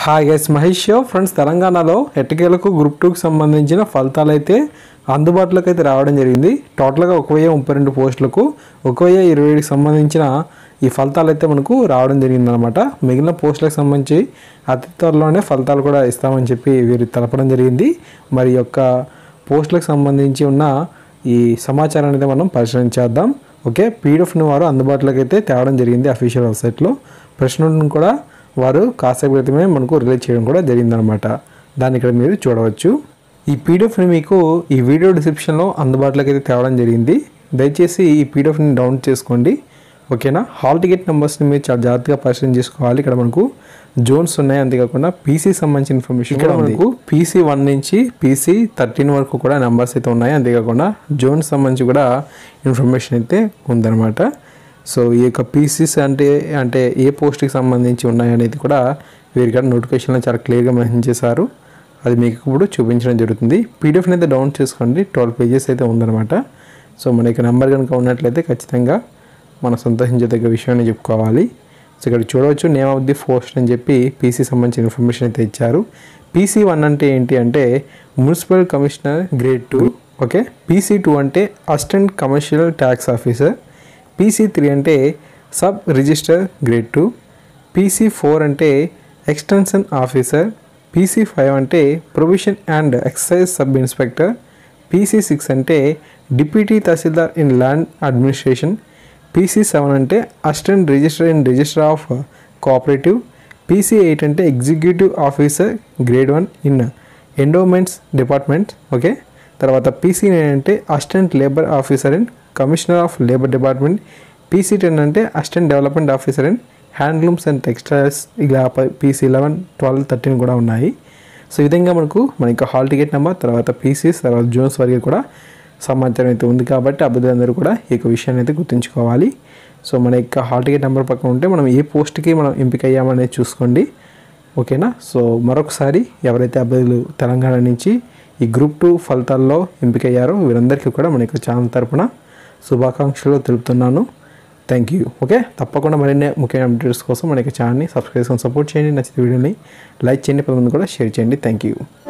Hi guys, Mahesh friends. తెలంగాణలో ఎట్టకేలకు group 2కి సంబంధించిన ఫలితాలు అయితే అందుబాటులోకి అయితే రావడం జరిగింది. టోటల్గా 1032 పోస్టులకు 1027కి సంబంధించిన ఈ ఫలితాలు అయితే మనకు రావడం జరిగిందనమాట. మిగిలిన పోస్టులకు సంబంధించి అతి త్వరలోనే ఫలితాలు కూడా ఇస్తామని చెప్పి వీరు తెలపడం జరిగింది. మరి యొక్క పోస్టులకు సంబంధించి ఉన్న ఈ సమాచారాన్ని అయితే మనం పరిశీలించేద్దాం. ఓకే, పీడిఎఫ్ని వారు అందుబాటులోకి అయితే తేవడం జరిగింది అఫీషియల్ వెబ్సైట్లో. ప్రశ్నలను కూడా వారు కాసేపు క్రితమే మనకు రిలీజ్ చేయడం కూడా జరిగిందనమాట. దాన్ని ఇక్కడ మీరు చూడవచ్చు. ఈ పీడిఎఫ్ని మీకు ఈ వీడియో డిస్క్రిప్షన్లో అందుబాటులోకి అయితే తేవడం జరిగింది. దయచేసి ఈ పీడిఎఫ్ని డౌన్లోడ్ చేసుకోండి. ఓకేనా. హాల్ టికెట్ నెంబర్స్ని మీరు చాలా జాగ్రత్తగా పరిశీలన చేసుకోవాలి. ఇక్కడ మనకు జోన్స్ ఉన్నాయి, అంతేకాకుండా పీసీ సంబంధించిన ఇన్ఫర్మేషన్ ఇక్కడ మనకు PC 1 నుంచి PC 13 వరకు కూడా నెంబర్స్ అయితే ఉన్నాయి. అంతేకాకుండా జోన్స్ సంబంధించి కూడా ఇన్ఫర్మేషన్ అయితే ఉందన్నమాట. సో ఈ యొక్క పీసీస్ అంటే ఏ పోస్ట్కి సంబంధించి ఉన్నాయనేది కూడా వీరిక్కడ నోటిఫికేషన్లో చాలా క్లియర్గా మెన్షన్ చేశారు. అది మీకు ఇప్పుడు చూపించడం జరుగుతుంది. పీడిఎఫ్ని అయితే డౌన్లోడ్ చేసుకోండి. 12 పేజెస్ అయితే ఉందన్నమాట. సో మన యొక్క నెంబర్ కనుక ఉన్నట్లయితే ఖచ్చితంగా మనం సంతోషించదగ్గ విషయాన్ని చెప్పుకోవాలి. సో ఇక్కడ చూడవచ్చు నేమ్ ఆఫ్ ది పోస్ట్ అని చెప్పి పీసీ సంబంధించిన ఇన్ఫర్మేషన్ అయితే ఇచ్చారు. PC 1 అంటే ఏంటి అంటే municipal commissioner grade 2. Okay. PC 2 అంటే assistant commercial tax officer. PC 3 అంటే సబ్ రిజిస్టర్ గ్రేడ్ 2. PC 4 అంటే ఎక్స్టెన్షన్ ఆఫీసర్. PC 5 అంటే provision and excise sub inspector. PC 6 అంటే deputy tahsildar in land administration. PC 7 అంటే assistant register in register of cooperative. PC 8 అంటే executive officer grade 1 in endowments department. Okay. తర్వాత PC 9 అంటే assistant labour officer in commissioner of labour department. PC 10 అంటే assistant development officer in handlooms and textiles. ఇలా PC 11, 12, 13 కూడా ఉన్నాయి. So ఈ విధంగా మన యొక్క హాల్ టికెట్ నెంబర్, తర్వాత PCs, తర్వాత జోన్స్ వరకు కూడా సమాచారం అయితే ఉంది. కాబట్టి అభ్యర్థులందరూ కూడా ఈ యొక్క విషయాన్ని అయితే గుర్తుంచుకోవాలి. సో మన యొక్క హాల్ టికెట్ నెంబర్ పక్కన ఉంటే మనం ఏ పోస్ట్కి మనం ఎంపిక అయ్యామనేది చూసుకోండి. ఓకేనా. సో మరొకసారి ఎవరైతే అభ్యర్థులు తెలంగాణ నుంచి ఈ గ్రూప్ 2 ఫలితాల్లో ఎంపిక అయ్యారో వీరందరికీ కూడా మన యొక్క ఛానల్ తరపున శుభాకాంక్షలు తెలుపుతున్నాను. Thank you. ఓకే. తప్పకుండా మరిన్ని ముఖ్యమైన అప్డేట్స్ కోసం మన యొక్క ఛానల్ని సబ్స్క్రైబ్ చేసుకొని సపోర్ట్ చేయండి. నచ్చితే వీడియోని లైక్ చేయండి, 10 మంది కూడా షేర్ చేయండి. Thank you.